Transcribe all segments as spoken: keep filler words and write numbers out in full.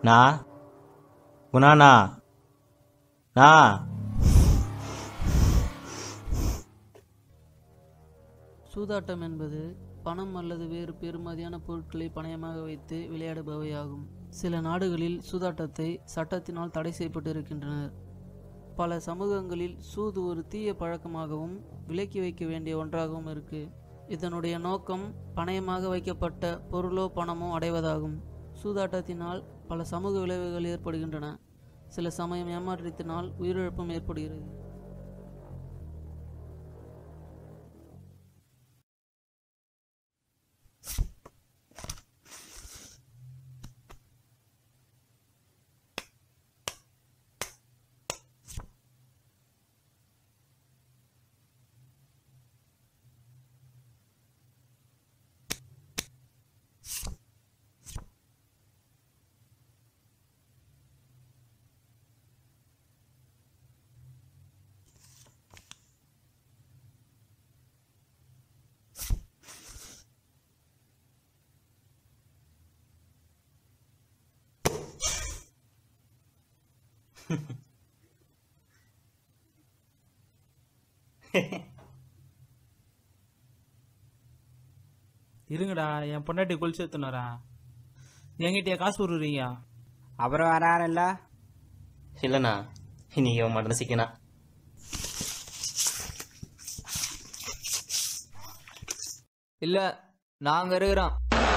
நா குணாண்ணா நா சூதாட்டம் என்பது பணம் அல்லது வேறு பெறுமதியான பொருட்களை பணயமாக வைத்து விளையாடுபவையாகும். சில நாடுகளில் சூதாட்டத்தை சட்டத்தினால் தடை செய்யப்பட்டிருக்கின்றனர். பல சமூகங்களில் சூது ஒரு தீய பழக்கமாகவும் விலக்கி வைக்க வேண்டிய ஒன்றாகவும் இருக்கு. இதனுடைய நோக்கம் பணயமாக வைக்கப்பட்ட பொருளோ பணமோ அடைவதாகும். சூதாட்டத்தினால் பல சமூக விளைவுகள் ஏற்படுகின்றன. சில சமயம் ஏமாற்றத்தினால் உயிரிழப்பும் ஏற்படுகிறது. இருங்கடா, என் பொண்டாட்டி குளிச்சு எடுத்துனாரா? என்கிட்டயா காசு விடுறீங்க? அப்புறம் வேற யாரும் இல்லை இல்லைண்ணா, இன்னைக்கு மட்டும் சிக்கனா. இல்லை, நாங்கள் இருக்கிறோம்.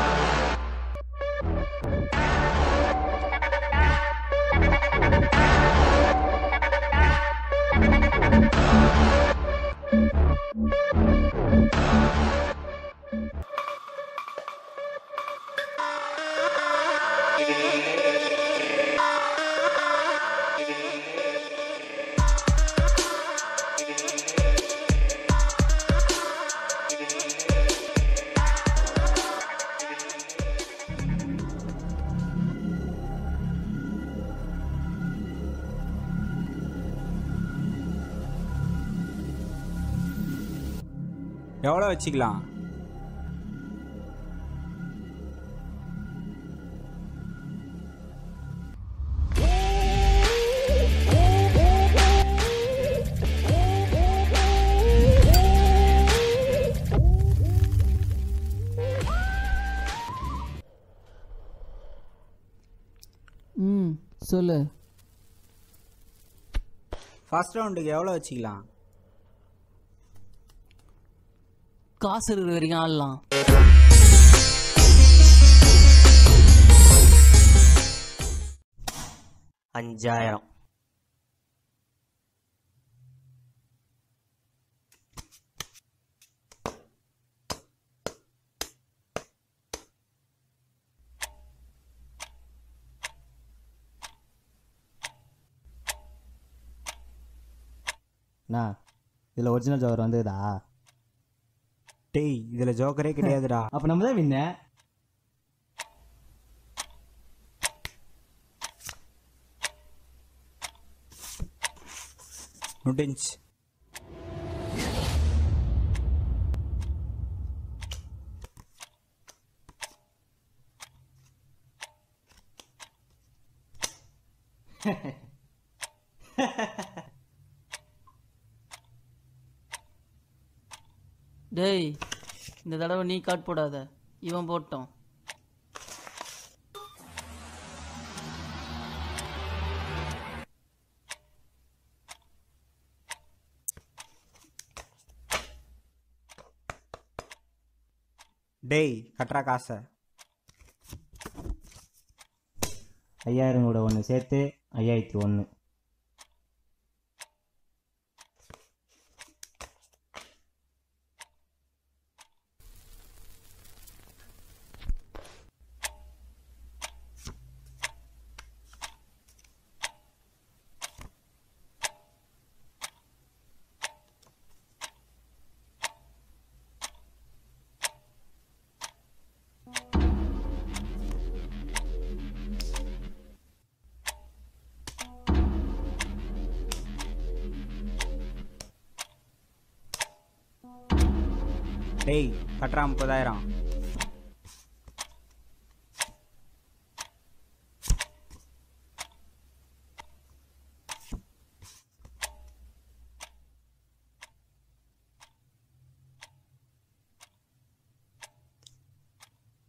எவ்வளோ வச்சுக்கலாம்? ம் சொல்லு. ஃபர்ஸ்ட் ரவுண்டுக்கு எவ்வளோ வச்சுக்கலாம்? காசு இருக்கிற வரைக்கும் ஆடலாம். அஞ்சாயிரம். அண்ணா, இதில் ஒரிஜினல் ஜோக்கர் வந்ததா? டேய், இதில் ஜோக்கரே கிடையாதுடா. அப்போ நம்ம தான் வின்ன. முடிஞ்சு. டேய், இந்த தடவை நீ காட் போடாத, இவன் போட்டோம். டேய், கட்டுறா காசை. ஐயாயிரம் கூட ஒன்று சேர்த்து ஐயாயிரத்தி ஒன்று. டேய், கட்டுறா முப்பதாயிரம்.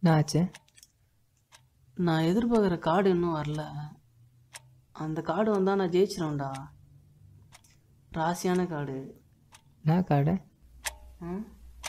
என்ன ஆச்சு? நான் எதிர்பார்க்குற கார்டு இன்னும் வரல. அந்த கார்டு வந்தால் நான் ஜெயிச்சிருவேன்டா. ராசியான கார்டு. என்ன கார்டு? ம்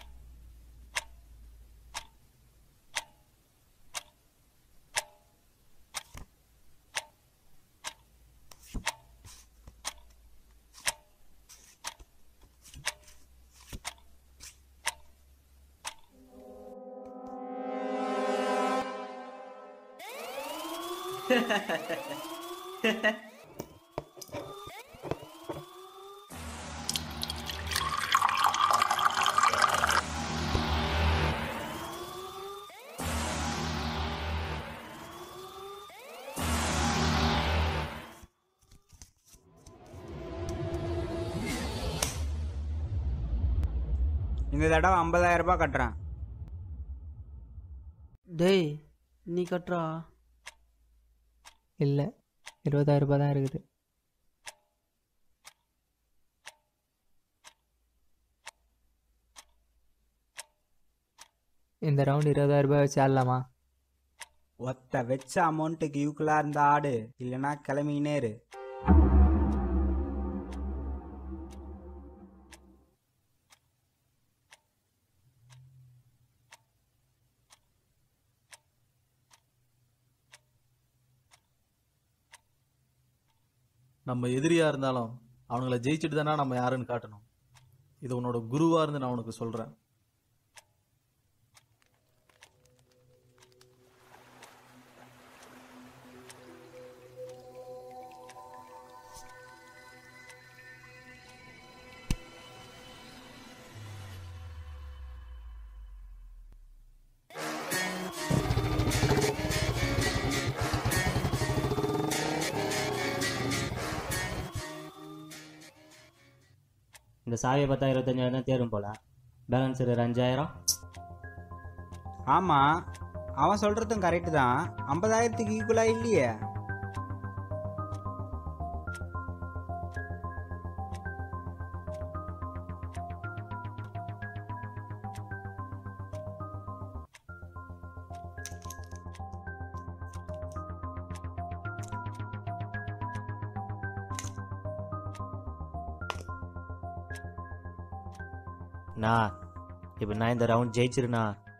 இந்த தடவை ஐம்பதாயிரம் ரூபாய் கட்டுறேன். டேய் நீ கட்டுறா. இல்லை, இருபதாயிரம் ரூபாய் தான் இருக்குது. இந்த ரவுண்ட் இருபதாயிரம் ரூபாய் வச்சு ஆடலாமா? ஒத்த வச்ச அமௌண்ட்டுக்கு யூக்குலா இருந்த ஆடு, இல்லைன்னா கிளம்பினே இரு. நம்ம எதிரியாக இருந்தாலும் அவனுங்களை ஜெயிச்சுட்டு தானே நம்ம யாருன்னு காட்டணும். இது உன்னோட குருவாக இருந்து நான் உனக்கு சொல்கிறேன். இந்த சாவியை பார்த்தா இருபத்தஞ்சாயிரம் தான் தேரும் போல. பேலன்ஸ் ஒரு அஞ்சாயிரம். ஆமாம், அவன் சொல்கிறதும் கரெக்டு தான். ஐம்பதாயிரத்துக்கு ஈக்குவலாக இல்லையே. நான் இப்போ நான் இந்த ரவுண்ட் ஜெயிச்சிருண்ணா.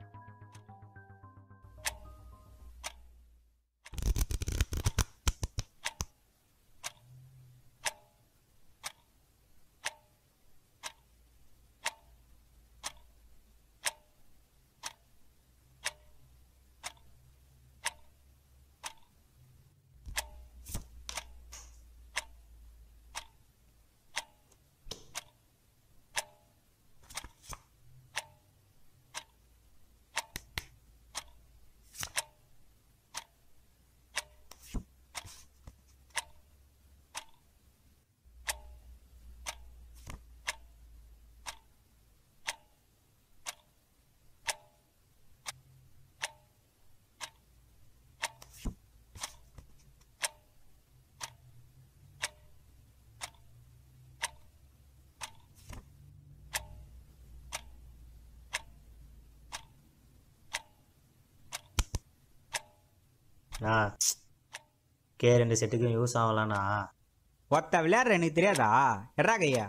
நான் கே ரெண்டு செட்டுக்கும் யூஸ் ஆகலாண்ணா. ஒத்த விளையாடுற எனக்கு தெரியாதா? எட்ரா கையா.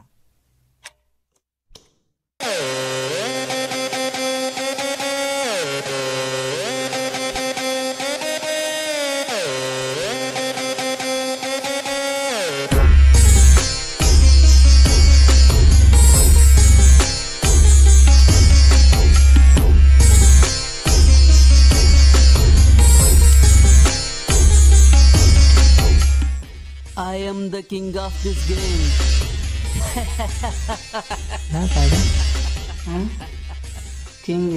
I am the king of this game. என்ன கார்டு? கிங்.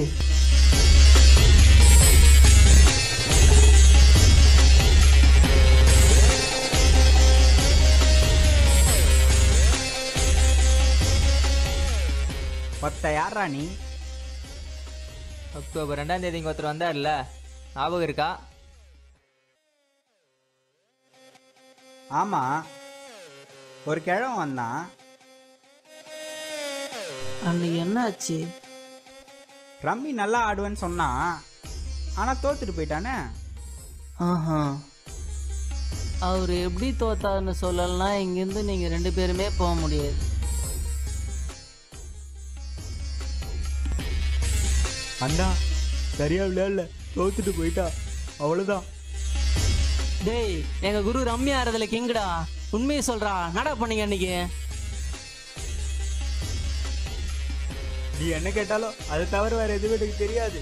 ஒத்த யாரா நீ? அக்டோபர் ரெண்டாம் தேதி இங்கே ஒருத்தர் வந்தார்ல, ஞாபகம் இருக்கா? ஆமாம், ஒரு கிழவன் வந்தான். அன்னைக்கு என்ன ஆச்சு? ரம்மி நல்லா ஆடுவேன்னு சொன்னான். ஆனால் தோத்துட்டு போயிட்டானே. ஆஹா, அவர் எப்படி தோத்தாருன்னு சொல்லலைன்னா இங்கேருந்து நீங்கள் ரெண்டு பேருமே போக முடியாது. அண்ணா சரியா விளையாடல, தோத்துட்டு போயிட்டா, அவ்வளோதான். டேய், எங்கள் குரு ரம்யா ஆறதுல கிங்கடா, உண்மையை சொல்கிறா. நடா பண்ணீங்க அன்னைக்கு. நீ என்ன கேட்டாலும் அதை தவிர வேறு எதுவும் எனக்கு தெரியாது.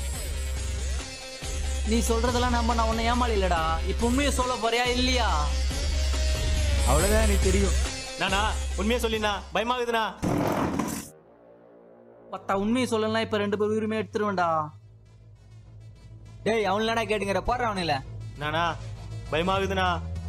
நீ சொல்கிறதெல்லாம் நம்ப நான் உன்னை ஏமாளி இல்லைடா. இப்போ உண்மையை சொல்ல போறியா இல்லையா? அவ்வளோதான் எனக்கு தெரியும். நானா உண்மையை சொல்லினா பயமாகுதுண்ணா. பத்தா உண்மையை சொல்லலாம். இப்போ ரெண்டு பேர் உரிமையை எடுத்துருவேன்டா. டேய் அவங்களடா கேட்டுங்கிற போடுற அவனில. நானா பயமாகுதுண்ணா.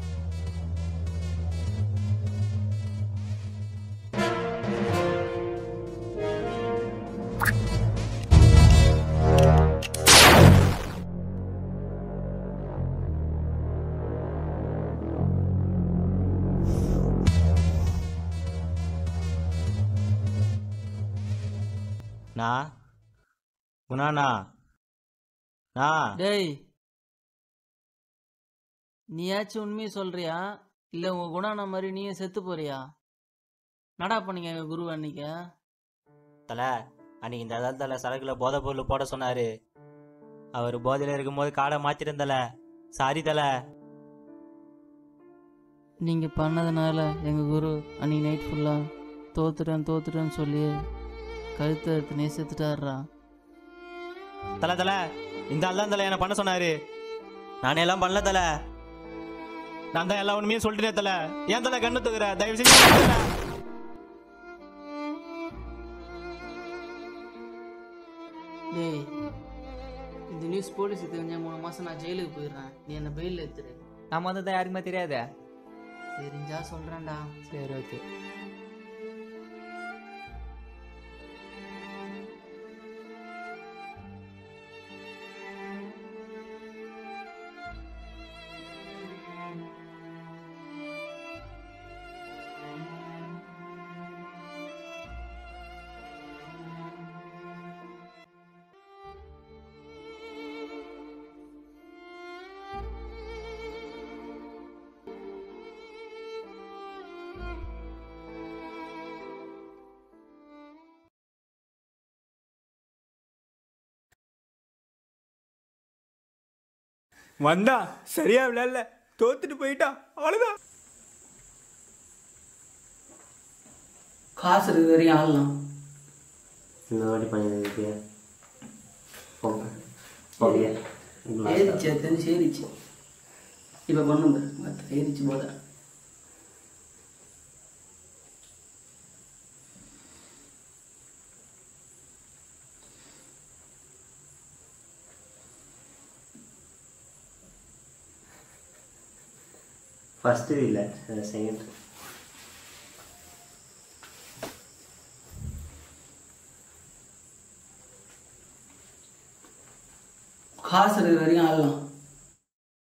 நா குணாண்ணா நா டேய், நீயாச்சும் உண்மையை சொல்றியா இல்லை உங்க குணான மாதிரி நீயே செத்து போறியா? நடா பண்ணீங்க எங்க குரு அன்னைக்கு. தலை அன்னைக்கு இந்த தலை சரக்குல போதை பொருள் போட சொன்னாரு. அவர் போதையில இருக்கும்போது காடை மாத்திருந்தல. சாரி தலை. நீங்க பண்ணதுனால எங்க குரு அன்னைக்கு நைட் ஃபுல்லா தோத்துட்டேன் தோத்துட்டேன்னு சொல்லி கழுத்தை எடுத்து நேசித்துட்டாருடா. தலை தலை இந்த ஆள் தான் தலை என்ன பண்ண சொன்னாரு. நானே எல்லாம் பண்ணல தலை. நான் தான் எல்லா உண்மையும் சொல்லிட்டேன் தலை. ஏன் தலை கண்ணு தூக்குற? தயவு செஞ்சு தலை. டேய், இந்த நியூஸ் போலீஸ் தெரிஞ்ச மூணு மாசம் நான் ஜெயிலுக்கு போயிடுறேன். நீ என்ன பெயிலில் எடுத்துரு. நம்ம வந்து தான் யாருக்குமே தெரியாதே. தெரிஞ்சா சொல்றேன்டா. சரி ஓகே. வந்தா சரியா விளையாடல, தோத்துட்டு போயிட்டா, அவ்வளோதான். காசு இருக்கு வரையும் ஆடலாம். இந்த வாட்டி பண்ணிருக்கு ஏறிச்சு, தெரிஞ்சு ஏறிச்சு. இப்போ பண்ணுங்க, ஏறிச்சு போத. ஃபஸ்ட்டு இல்லை செகண்ட். காசு இருக்கு வரையும் ஆடலாம்.